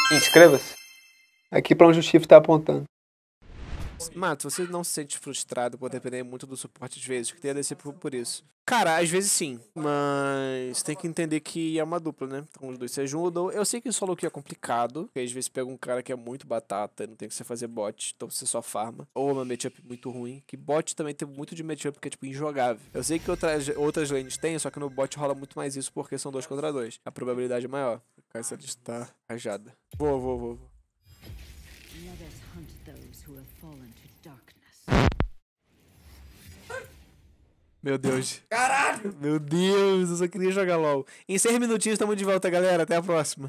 Inscreva-se. Aqui pra onde o Chief tá apontando. Mato, você não se sente frustrado por depender muito do suporte às vezes, que tem a descer por isso. Cara, às vezes sim, mas tem que entender que é uma dupla, né? Então os dois se ajudam. Eu sei que o solo aqui é complicado, porque às vezes pega um cara que é muito batata, não tem que você fazer bot, então você só farma. Ou uma matchup muito ruim, que bot também tem muito de matchup que é tipo injogável. Eu sei que outras lanes tem, só que no bot rola muito mais isso porque são 2 contra 2. A probabilidade é maior. A essa lista tá rajada. Vou. Let us hunt those who have fallen to darkness. Meu Deus. Caralho! Meu Deus, eu só queria jogar LOL. Em 6 minutinhos estamos de volta, galera. Até a próxima.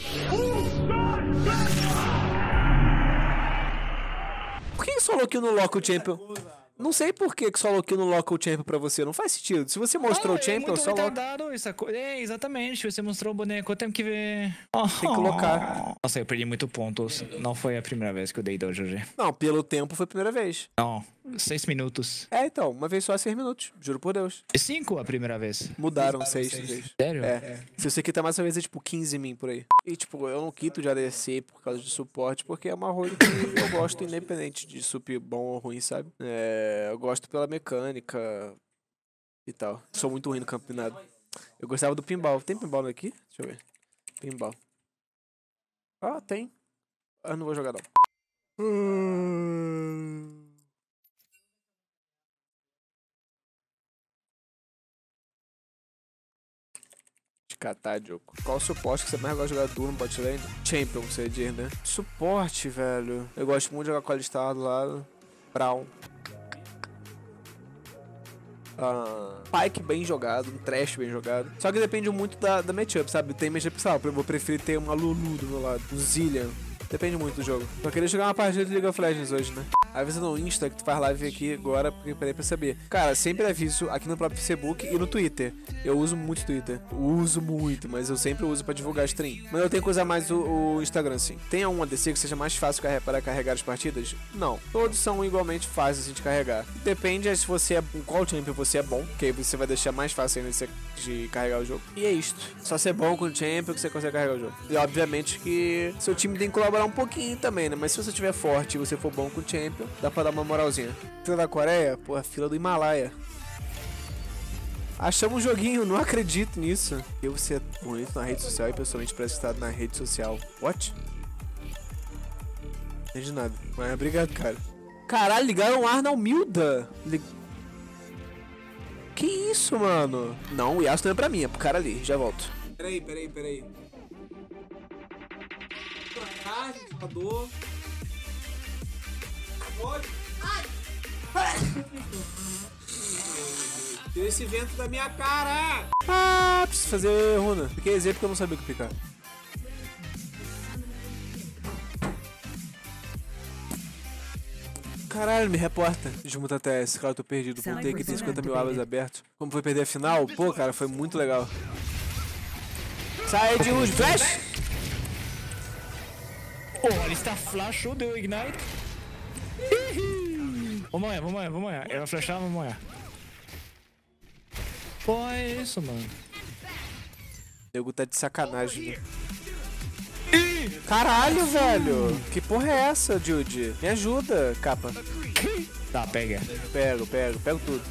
Por que solo kill no local champion? Não sei por que solo kill no local champion pra você. Não faz sentido. Se você mostrou o champion, só local. É, exatamente. Você mostrou o boneco, eu tenho que ver. Tem que colocar. Nossa, eu perdi muito pontos. Não foi a primeira vez que eu dei dojo, GG. Não, pelo tempo foi a primeira vez. Não, 6 minutos. É, então. Uma vez só 6 minutos. Juro por Deus. 5 a primeira vez. Mudaram 6. Sério? É. Se você quitar mais uma vez, é tipo 15 em mim por aí. E tipo, eu não quito de ADC por causa de suporte, porque é uma role que eu gosto independente de sup bom ou ruim, sabe? Eu gosto pela mecânica e tal. Sou muito ruim no campo minado. Eu gostava do pinball. Tem pinball aqui? Deixa eu ver. Pinball. Ah, tem. Ah, não vou jogar não. Catar, Diogo. Qual o suporte que você mais gosta de jogar duo no bot lane? Champion, você diz, né? Suporte, velho. Eu gosto muito de jogar com a Alistar do lado. Brown. Pyke bem jogado, um Thresh bem jogado. Só que depende muito da matchup, sabe? Tem matchup, sabe? Eu vou preferir ter uma Lulu do meu lado. Um Zillion. Depende muito do jogo. Só queria jogar uma partida de League of Legends hoje, né? Avisa no Insta que tu faz live aqui agora, porque parei pra saber. Cara, sempre aviso aqui no próprio Facebook e no Twitter. Eu uso muito Twitter. Uso muito, mas eu sempre uso pra divulgar stream. Mas eu tenho que usar mais o Instagram, sim. Tem algum ADC que seja mais fácil para carregar as partidas? Não. Todos são igualmente fáceis assim, de carregar. Depende se você é qual champion você é bom, que aí você vai deixar mais fácil ainda de carregar o jogo. E é isto. Só ser bom com o champion que você consegue carregar o jogo. E obviamente que seu time tem que colaborar um pouquinho também, né? Mas se você tiver forte e você for bom com o champion, dá pra dar uma moralzinha. Fila da Coreia? Pô, a fila do Himalaia. Achamos um joguinho, não acredito nisso. Eu você é bonito na rede social e pessoalmente parece estar na rede social. What? Não entendi nada. Mas obrigado, cara. Caralho, ligaram o ar na humilda. Que isso, mano? Não, o Yasuo não é pra mim, é pro cara ali. Já volto. Peraí. Tira esse vento da minha cara! Ah, preciso fazer runa. Fiquei Z porque eu não sabia o que picar. Caralho, me reporta. Desmuta TS, cara, eu tô perdido. Contei que tem 50 mil abas abertos. Como foi perder a final? Pô, cara, foi muito legal. Sai de luz, flash! Oh, ele está flashou, deu ignite. Vamos amanhã. Ele vai flashar, vamos amanhã. Pô, é isso, mano. O nego tá de sacanagem, né? Caralho, velho! Que porra é essa, Jude? Me ajuda, capa. Tá, pega. Pego tudo.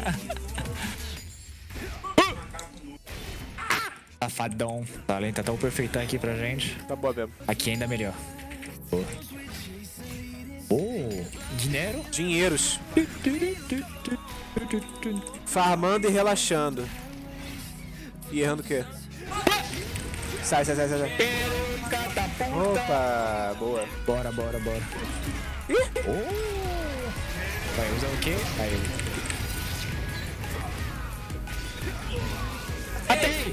Safadão. Tá, ele tá tão perfeitão aqui pra gente. Tá bom mesmo. Aqui ainda melhor. Dinheiro? Dinheiros. Farmando e relaxando. E errando o quê? Sai. Opa, boa. Bora. Ih! Vai usar o quê? Aí. Matei!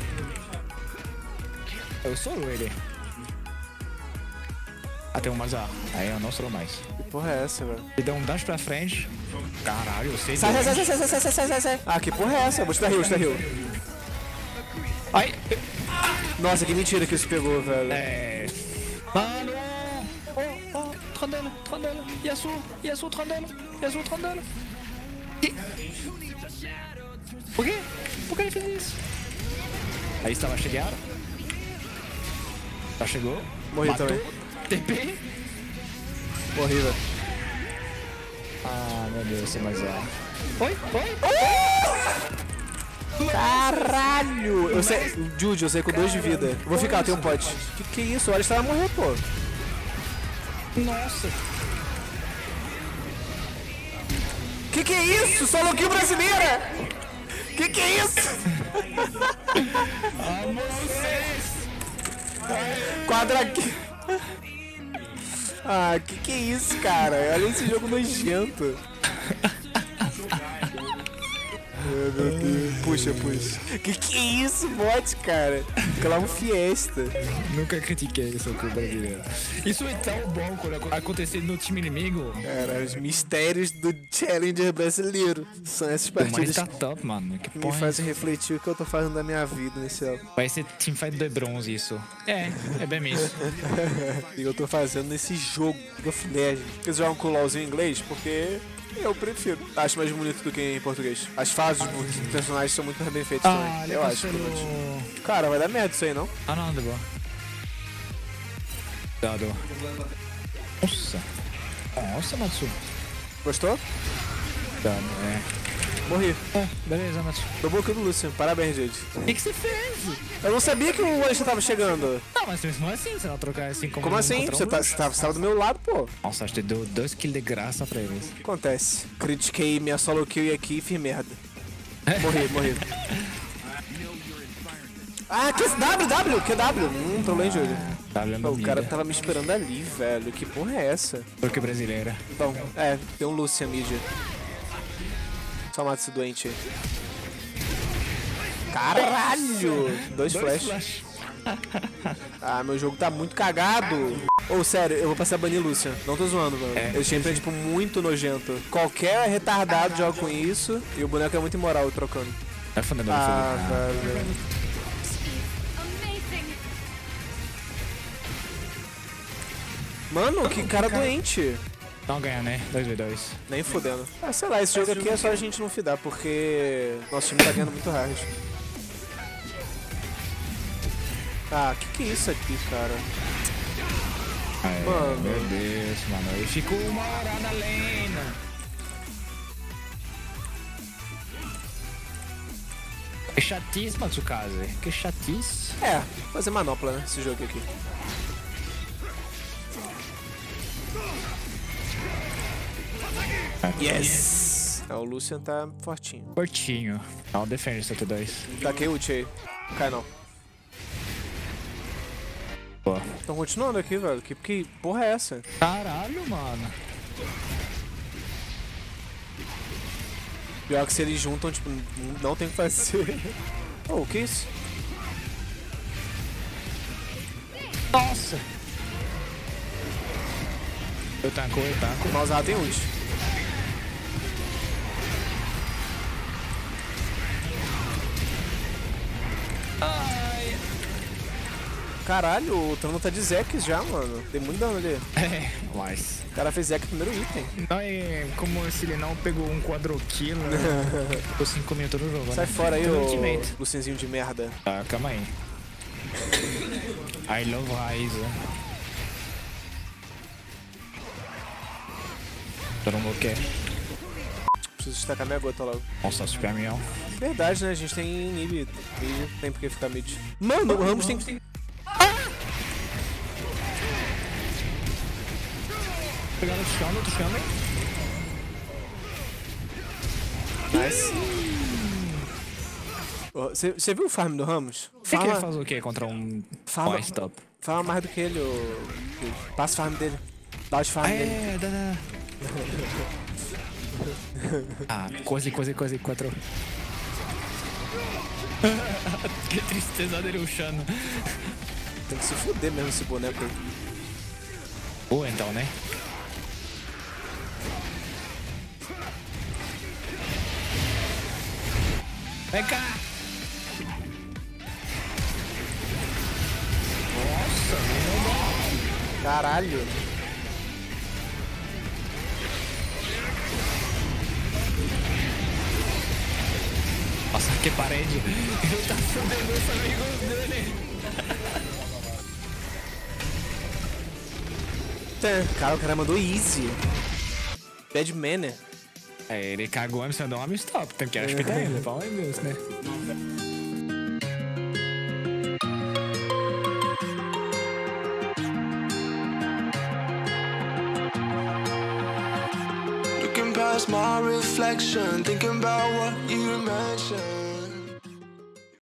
Eu sou ele. Tem um mais A. Aí eu não sou mais. Que porra é essa, velho? Ele deu um dash pra frente. Caralho, eu sei. Sai. Ah, que porra é essa? Vou te dar heal. Ai! Nossa, que mentira que isso pegou, velho. Mano! Trandelo. Yasuo, Trandelo. Por quê? Por que ele fez isso? Aí estava chegando. Já chegou. Morri Matou. também. TP. Morri, velho. Ah, meu Deus, sem mais é. Oi? Caralho! Eu sei. Jude, eu sei com 2 de vida. Eu vou ficar, eu tenho um pote. Que é isso? O Alistar vai morrer, pô. Nossa. Que é isso? Solo kill brasileira! Que é isso? Amo vocês. Quadra aqui. Ah, que é isso, cara? Olha esse jogo nojento. Ai, meu Deus. Puxa. Que é isso, bot, cara? Aquela um fiesta. Nunca critiquei esse clube brasileiro. Isso é tão bom quando acontecer no time inimigo. Cara, os mistérios do Challenger brasileiro são essas Mas partidas tá top, mano. Que que me porra é fazem refletir o que eu tô fazendo da minha vida nesse ano. Vai ser teamfight de bronze isso. É bem isso. E eu tô fazendo nesse jogo do Legends. Eles jogam com o LOLzinho em inglês porque eu prefiro. Acho mais bonito do que em português. As fases dos personagens são muito mais bem feitas também. Eu acho, pelo menos. Cara, vai dar merda isso aí, não? Ah, não, de boa. Dado. Nossa, Matsu. Gostou? Dado, Morri. beleza, Matsu. Tô bloqueando o Lucian. Parabéns, gente. O que você fez? Eu não sabia que o Alistar tava chegando. Não, mas mesmo assim, você não trocar assim como Como assim? contra Você tava do meu lado, pô. Nossa, acho que deu 2 kills de graça pra eles. Acontece. Critiquei minha solo kill e aqui e fiz merda. Morri. Ah, que W? Que W? Trolei, Júlio. Tá olhando O cara tava me esperando ali, velho. Que porra é essa? Porque brasileira. Bom, tem um Lucian mídia. Só mata esse doente aí. Caralho! 2 flash. Ah, meu jogo tá muito cagado. Ô, sério, eu vou passar a banir Lucian. Não tô zoando, mano. Esse champion é, tipo, muito nojento. Qualquer retardado joga com isso. E o boneco é muito imoral trocando. É fundador. Velho. Mano, que cara doente. Não ganha, né? 2v2. Nem fudendo. Ah, sei lá, esse jogo aqui é só a gente não fidar, porque nosso time tá ganhando muito hard. Ah, que é isso aqui, cara? Mano. Meu Deus, mano. Eu fico 1 hora na lane. Que chatice, Matsukaze. Que chatice. Fazer manopla, né? Esse jogo aqui. Yes! O Lucian tá fortinho. Fortinho. Não, defende esse T2. Taquei ult aí. Cai não. Boa. Tão continuando aqui, velho. Que porra é essa? Caralho, mano. Pior que se eles juntam, tipo, não tem o que fazer. Oh, o que é isso? Nossa! Eu tanco. O Malzahar tem ult. Ai. Caralho, o Trono tá de Zex já, mano. Tem muito dano ali. Mas... O cara fez Zex primeiro item. Não, é como se ele não pegou um quadroquilo, né? Ficou 5 minutos no jogo, Sai né? fora aí, Tudo ô ultimate. Lucianzinho de merda. Tá, calma aí. I love Raiza. Todo mundo quer. Preciso destacar minha gota logo. Nossa, super mião. Verdade, né? A gente tem inib. Tem por que ficar mid. Mano, o Ramos tem... Pegando outro chão, hein? Nice. Você viu o farm do Ramos? Que ele faz o quê contra um Fala, stop? fala mais do que ele, passa o farm dele. Dá os farm dele. dá. Ah, quase 4. Que tristeza dele rushando. Tem que se fuder mesmo esse boneco aí. Boa então, né? Vem cá! Nossa, Caralho. nossa, que parede! Ele tá fudendo os amigos dele! Cara, o cara mandou easy. Bad Manner. É, ele cagou a missão, deu uma stop. Tem que respeitar ele, pelo amor de Deus, né? Looking past my reflection, thinking about what you mentioned.